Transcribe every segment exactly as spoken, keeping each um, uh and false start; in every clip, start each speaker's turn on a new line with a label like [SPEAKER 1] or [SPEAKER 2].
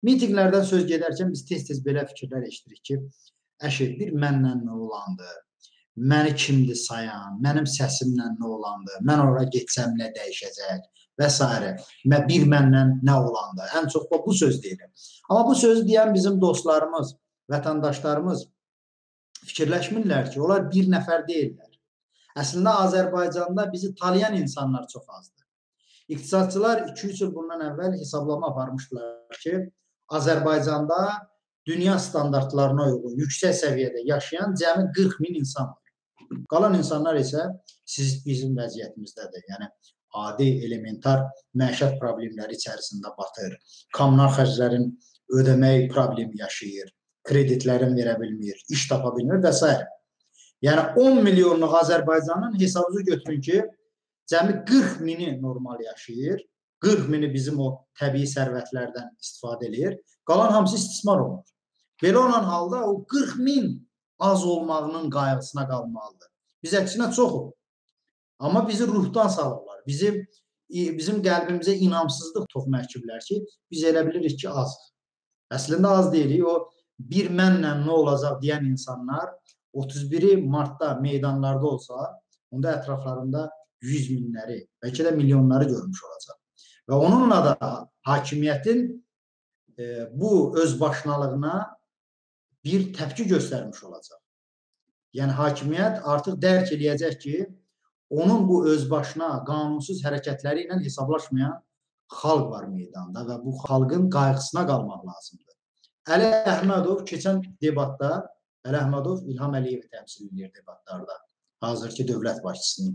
[SPEAKER 1] Mitinqlərdən söz gedərkən biz tez-tez belə fikirlər eşidirik ki, əşi, bir mənlə nə olandı, məni kimdir sayan, mənim səsimlə nə olandı, mən ora getsəm nə dəyişəcək və s. Bir mənlə nə olandı, ən çox bu söz deyirəm. Amma bu sözü deyən bizim dostlarımız, vətəndaşlarımız fikirləşmirlər ki, onlar bir nəfər deyirlər. Əslində, Azərbaycanda bizi tanıyan insanlar çox azdır. İqtisadçılar iki üç il bundan əvvəl hesablama aparmışdılar ki, Azərbaycanda dünya standartlarına uyğun, yüksək səviyyədə yaşayan cəmi qırx min insan var. Qalan insanlar isə siz bizim vəziyyətimizdədir. Yəni, adi, elementar məişət problemləri içərisində batır, kommunal xərclərin ödəmək problemi yaşayır, kreditlərin verə bilmir, iş tapa bilmir və s. Yəni, on milyonluq Azərbaycanın hesabınızı götürün ki, cəmi qırx mini normal yaşayır, qırx mini bizim o təbii sərvətlərdən istifadə edir, qalan hamısı istismar olunur. Belə olan halda o qırx min az olmağının qayğısına qalmalıdır. Biz əksinə çox olur. Amma bizi ruhdan salırlar. Bizim, bizim qəlbimizə inamsızlıq toxum əkiblər ki, biz elə bilirik ki, azdır. Əslində az deyirik, o bir mənlə nə olacaq deyən insanlar otuz biri martda meydanlarda olsa, onda ətraflarında yüz minləri, bəlkə də milyonları görmüş olacaq. Və onunla da hakimiyyətin e, bu özbaşınalığına bir təpki göstərmiş olacaq. Yəni, hakimiyyət artıq dərk eləyəcək ki, onun bu özbaşına, qanunsuz hərəkətləri ilə hesablaşmayan xalq var meydanda və bu xalqın qayğısına qalmaq lazımdır. Əli Əhmədov keçən debatda, Əli Əhmədov İlham Əliyevi təmsil edir debatlarda, hazırki dövlət başçısının.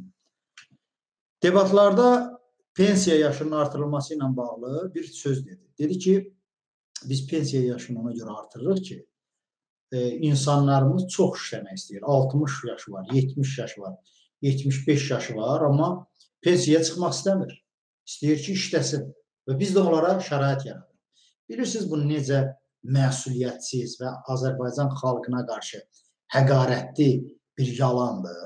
[SPEAKER 1] Debatlarda pensiya yaşının artırılması ilə bağlı bir söz dedi. Dedi ki, biz pensiya yaşını ona görə artırırıq ki, e, insanlarımız çox işləmək istəyir. altmış yaşı var, yetmiş yaşı var, yetmiş beş yaşı var, amma pensiyaya çıxmaq istəmir. İstəyir ki, işləsin və biz də onlara şərait yaradırıq. Bilirsiniz, bu necə məsuliyyətsiz və Azərbaycan xalqına qarşı həqarətli bir yalandır.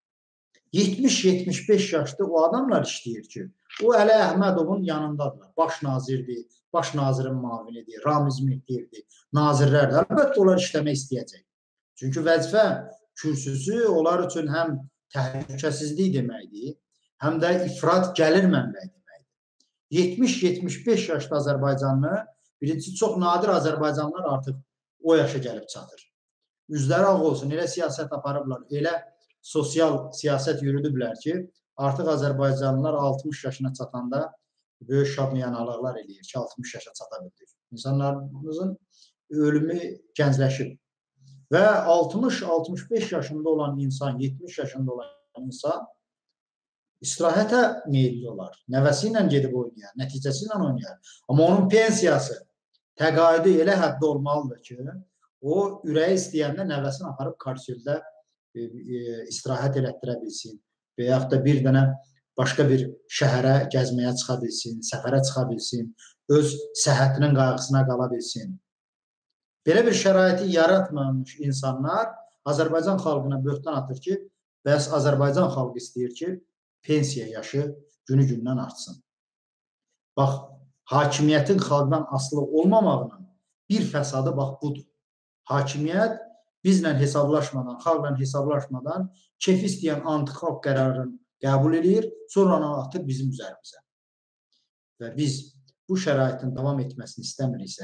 [SPEAKER 1] yetmiş yetmiş beş yaşda o adamlar işləyir ki, o Əli Əhmədovun yanındadır. Baş nazirdir, baş nazirin mavinidir, Ramiz Mehdiyevdir, nazirlərdir. Əlbəttə, onlar işləmək istəyəcək. Çünki vəzifə kürsüsü onlar üçün həm təhlükəsizlik deməkdir, həm də ifrat gəlir mənbəyi deməkdir. yetmiş yetmiş beş yaşda Azərbaycanlı, birincisi çox nadir Azərbaycanlılar artıq o yaşa gəlib çatır. Üzləri ağ olsun, elə siyasət aparıblar, elə sosial siyasət yürüdüblər ki, artıq Azərbaycanlılar altmış yaşına çatanda böyük şadmiyanalıqlar eləyir ki, altmış yaşa çata bildik. İnsanlarımızın ölümü gəncləşib. Və altmış altmış beş yaşında olan insan, yetmiş yaşında olan insan istirahətə meyilli olar. Nəvəsi ilə gedib oynayar, nəticəsi ilə oynayar. Amma onun pensiyası, təqaüdü elə həddə olmalıdır ki, o ürəyi istəyəndə nəvəsini aparıb karsiyolda e, e, istirahət elətdirə bilsin və yaxud da bir dənə başqa bir şəhərə gəzməyə çıxa bilsin, səfərə çıxa bilsin, öz səhhətinin qayğısına qala bilsin. Belə bir şəraiti yaratmamış insanlar Azərbaycan xalqına böhtan atır ki, bəs Azərbaycan xalqı istəyir ki, pensiya yaşı günü-gündən artsın. Bax, hakimiyyətin xalqdan asılı olmamağının bir fəsadı bax budur. Hakimiyyət bizlə hesablaşmadan, xalqla hesablaşmadan keyfi istəyən anti-xalq qərarını qəbul edir, sonra onu atır bizim üzərimizə. Və biz bu şəraitin davam etməsini istəmiriksə,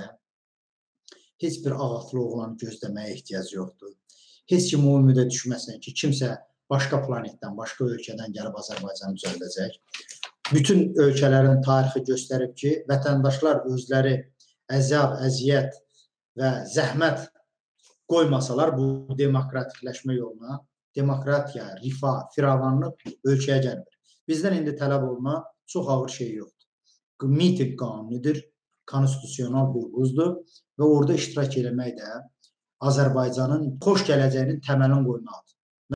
[SPEAKER 1] heç bir ağatlı oğlanı gözləməyə ehtiyac yoxdur. Heç kim o ümidə düşməsin ki, kimsə başqa planetdən, başqa ölkədən gəlib Azərbaycanı düzəldəcək. Bütün ölkələrin tarixi göstərib ki, vətəndaşlar özləri əzab, əziyyət və zəhmət qoymasalar bu demokratikləşmə yoluna, demokratiya, rifah, firavanlıq ölkəyə gəlmir. Bizdən indi tələb olunan çox ağır şey yoxdur. Miting qanunudur, konstitusional hüququzdur və orada iştirak eləmək də Azərbaycanın xoş gələcəyinin təməlini qoymaqdır.